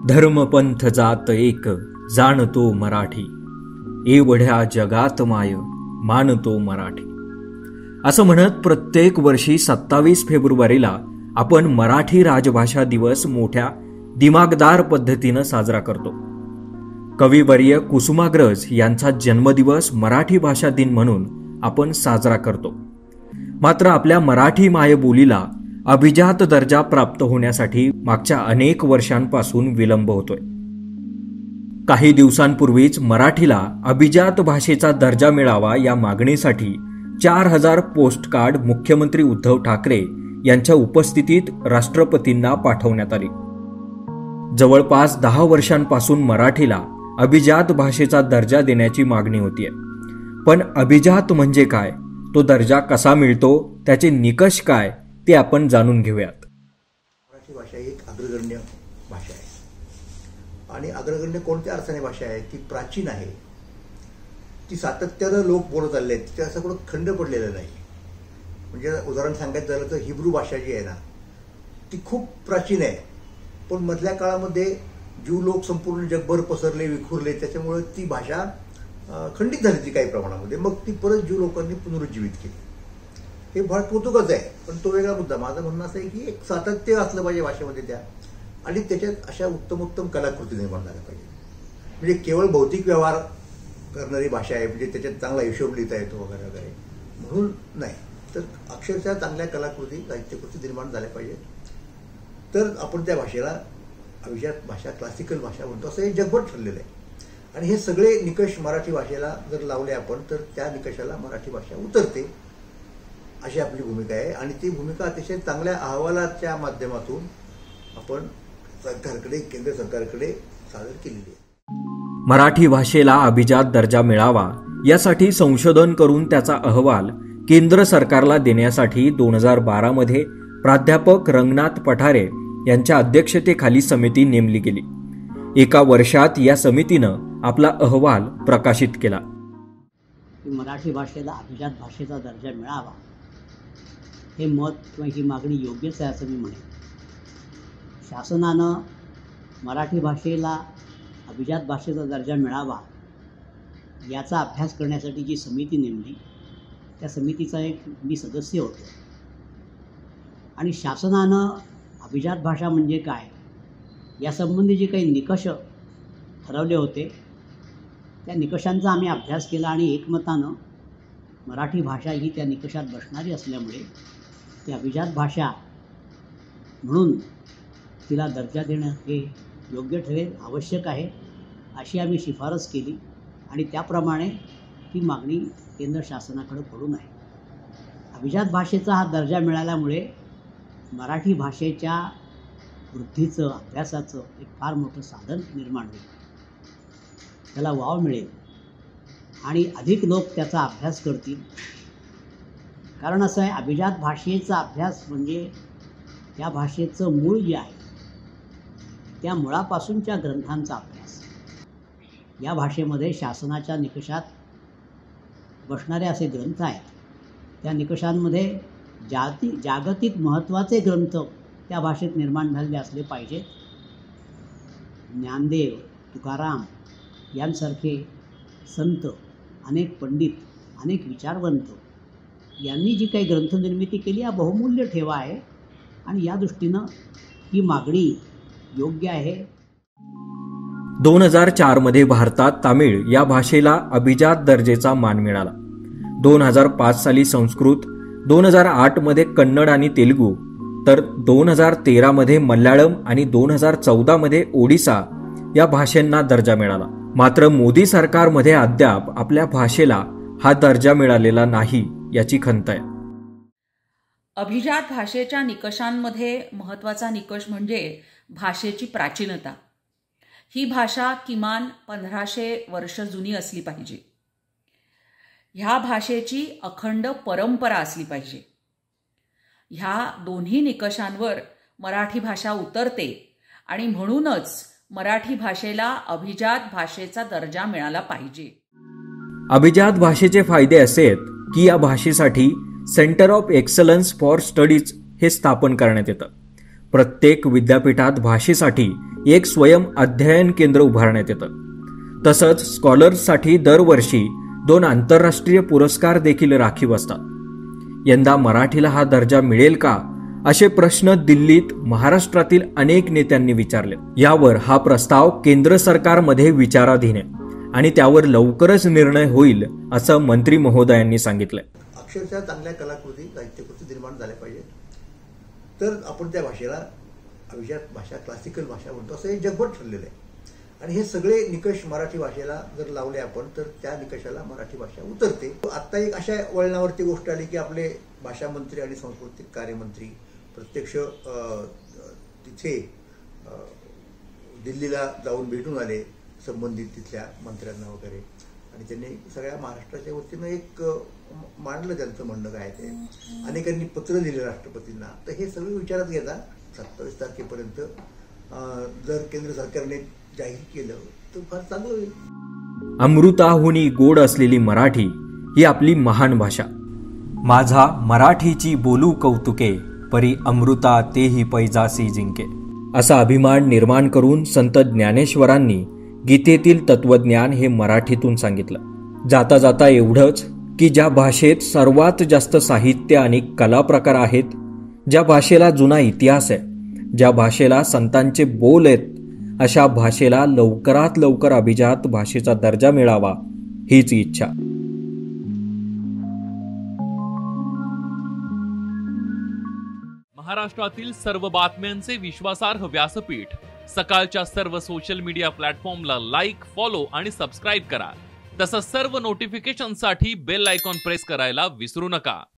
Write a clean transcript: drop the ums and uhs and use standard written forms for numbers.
धर्मपंथ जात एक जाणतो मराठी, एवढ्या जगात माय मानतो मराठी. असं म्हणत प्रत्येक वर्षी 27 फेब्रुवारीला आपण मराठी राजभाषा दिवस मोठ्या दिमागदार पद्धतीनं साजरा करतो. कविवर्य कुसुमाग्रज यांचा जन्मदिवस मराठी भाषा दिन म्हणून आपण साजरा करतो. मात्र आपल्या मराठी मायबोलीला अभिजात दर्जा प्राप्त होण्यासाठी मागच्या अनेक वर्षांपासून विलंब होतोय. काही दिवसांपूर्वीच मराठीला अभिजात भाषेचा दर्जा मिळावा या मागणीसाठी 4000 पोस्टकार्ड मुख्यमंत्री उद्धव ठाकरे यांच्या उपस्थितीत राष्ट्रपतींना पाठवण्यात आली. जवळपास 10 वर्षांपासून मराठीला अभिजात भाषेचा दर्जा देण्याची मागणी होतीये. पण अभिजात म्हणजे काय, तो दर्जा कसा मिळतो, त्याचे निकष काय, ते आपण जाणून घेऊयात. मराठी भाषा ही एक अग्रगण्य भाषा आहे. आणि अग्रगण्य कोणत्या अर्थाने भाषा आहे? ती प्राचीन आहे, ती सातत्यानं लोक बोलत आलेले आहेत, ते असं कुठं खंड पडलेलं नाही. म्हणजे उदाहरण सांगायचं झालं तर हिब्रू भाषा जी आहे ना, ती खूप प्राचीन आहे. पण मधल्या काळामध्ये ज्यू लोक संपूर्ण जगभर पसरले, विखुरले, त्याच्यामुळे ती भाषा खंडित झाली ती काही प्रमाणामध्ये. मग ती परत ज्यू लोकांनी पुनरुज्जीवित केली. हे फार कौतुकच आहे, पण तो वेगळा मुद्दा. माझं म्हणणं असं आहे की एक सातत्य असलं पाहिजे भाषेमध्ये त्या, आणि त्याच्यात अशा उत्तम उत्तम कलाकृती निर्माण झाल्या पाहिजे. म्हणजे केवळ भौतिक व्यवहार करणारी भाषा आहे, म्हणजे त्याच्यात चांगला हिशोब लिहिता येतो वगैरे वगैरे म्हणून नाही, तर अक्षरशः चांगल्या कलाकृती, साहित्यकृती निर्माण झाल्या पाहिजेत. तर आपण त्या भाषेला अभिजात भाषा, क्लासिकल भाषा म्हणतो, असं हे जगभर ठरलेलं आहे. आणि हे सगळे निकष मराठी भाषेला जर लावले आपण, तर त्या निकषाला मराठी भाषा उतरते, अशी आपली भूमिका आहे. आणि ती भूमिका अतिशय चांगल्या अहवालाच्या माध्यमातून आपण सरकारकडे, केंद्र सरकारकडे सादर केलेली आहे. मराठी भाषेला अभिजात दर्जा मिळावा यासाठी संशोधन करून त्याचा अहवाल केंद्र सरकारला देण्यासाठी 2012 मध्ये प्राध्यापक रंगनाथ पठारे यांच्या अध्यक्षतेखाली समिती नेमली गेली. एका वर्षात या समितीनं आपला अहवाल प्रकाशित केला. मराठी भाषेला अभिजात भाषेचा दर्जा मिळावा हे मत किंवा ही मागणी योग्यच आहे असं मी म्हणेन. शासनानं मराठी भाषेला अभिजात भाषेचा दर्जा मिळावा याचा अभ्यास करण्यासाठी जी समिती नेमली, त्या समितीचा एक मी सदस्य होतो. आणि शासनानं अभिजात भाषा म्हणजे काय यासंबंधी जे काही निकष ठरवले होते, त्या निकषांचा आम्ही अभ्यास केला आणि एकमतानं मराठी भाषा ही त्या निकषात बसणारी असल्यामुळे ती अभिजात भाषा म्हणून तिला दर्जा देणं हे योग्य ठरेल, आवश्यक आहे, अशी आम्ही शिफारस केली. आणि त्याप्रमाणे ती मागणी केंद्र शासनाकडे करून आहे. अभिजात भाषेचा हा दर्जा मिळाल्यामुळे मराठी भाषेच्या वृद्धीचं, अभ्यासाचं एक फार मोठं साधन निर्माण होईल, त्याला वाव मिळेल आणि अधिक लोक त्याचा अभ्यास करतील. कारण असं आहे, अभिजात भाषेचा अभ्यास म्हणजे त्या भाषेचं मूळ जे आहे त्या मुळापासूनच्या ग्रंथांचा अभ्यास. या भाषेमध्ये शासनाच्या निकषात बसणारे असे ग्रंथ आहेत. त्या निकषांमध्ये जागतिक महत्त्वाचे ग्रंथ त्या भाषेत निर्माण झालेले असले पाहिजेत. ज्ञानदेव, तुकाराम यांसारखे संत, अनेक पंडित, अनेक विचारवंत यांनी जी काही ग्रंथनिर्मिती केली हा बहुमूल्य ठेवा आहे. आणि या दृष्टीनं ही मागणी योग्य आहे. 2004 मध्ये भारतात तामिळ या भाषेला अभिजात दर्जेचा मान मिळाला. 2005 साली संस्कृत, 2008 मध्ये कन्नड आणि तेलुगू, तर 2013 मध्ये मल्याळम आणि 2014 मध्ये ओडिसा या भाषांना दर्जा मिळाला. मात्र मोदी सरकारमध्ये अद्याप आपल्या भाषेला हा दर्जा मिळालेला नाही याची खंत आहे. अभिजात भाषेच्या निकषांमध्ये महत्त्वाचा निकष म्हणजे भाषेची प्राचीनता. ही भाषा किमान 1500 वर्ष जुनी असली पाहिजे. ह्या भाषेची अखंड परंपरा असली पाहिजे. ह्या दोन्ही निकषांवर मराठी भाषा उतरते आणि म्हणूनच मराठी भाषेला अभिजात भाषेचा दर्जा मिळाला पाहिजे. अभिजात भाषेचे फायदे असे आहेत की या भाषेसाठी centre of excellence for studies हे स्थापन करण्यात येतं. प्रत्येक विद्यापीठात भाषेसाठी एक स्वयं अध्ययन केंद्र उभारण्यात येतं. तसंच स्कॉलर्ससाठी दरवर्षी 2 आंतरराष्ट्रीय पुरस्कार देखील राखीव असतात. यंदा मराठीला हा दर्जा मिळेल का, असे प्रश्न दिल्लीत महाराष्ट्रातील अनेक नेत्यांनी विचारले. यावर हा प्रस्ताव केंद्र सरकारमध्ये विचाराधीन आहे आणि त्यावर लवकरच निर्णय होईल, असं मंत्री महोदयांनी सांगितलंय. अक्षरशः चांगल्या कलाकृती, साहित्यकृती निर्माण झाल्या पाहिजे, तर आपण त्या भाषेला अभिजात भाषा, क्लासिकल भाषा म्हणतो, असं हे जगभर ठरलेलं आहे. आणि हे सगळे निकष मराठी भाषेला जर लावले आपण, तर त्या निकषाला मराठी भाषा उतरते. आता एक अशा वळणावरती गोष्ट आली की आपले भाषा मंत्री आणि सांस्कृतिक कार्यमंत्री प्रत्यक्ष तिथे दिल्लीला जाऊन भेटून आले संबंधित तिथल्या मंत्र्यांना वगैरे, आणि त्यांनी सगळ्या महाराष्ट्राच्या वतीनं एक मांडलं त्यांचं म्हणणं काय ते. अनेकांनी पत्र दिले राष्ट्रपतींना. तर हे सगळं विचारात घेता 27 तारखेपर्यंत जर केंद्र सरकारने जाहीर केलं तर फार चांगलं होईल. अमृताहुनी गोड असलेली मराठी ही आपली महान भाषा. माझा मराठीची बोलू कौतुके, परी अमृता तेही पैजासी जिंके, असा अभिमान निर्माण करून संत ज्ञानेश्वरांनी गीतेतील तत्वज्ञान हे मराठीतून सांगितलं. जाता जाता एवढंच की ज्या भाषेत सर्वात जास्त साहित्य आणि कला प्रकार आहेत, ज्या भाषेला जुना इतिहास आहे, ज्या भाषेला संतांचे बोल आहेत, अशा भाषेला लवकरात लवकर अभिजात भाषेचा दर्जा मिळावा, हीच इच्छा. महाराष्ट्रातील सर्व बातम्यांचे विश्वासार्ह व्यासपीठ सकाळच्या सर्व सोशल मीडिया प्लॅटफॉर्मला लाईक, फॉलो आणि सबस्क्राईब करा. तसंच सर्व नोटिफिकेशनसाठी बेल आयकॉन प्रेस करायला विसरू नका.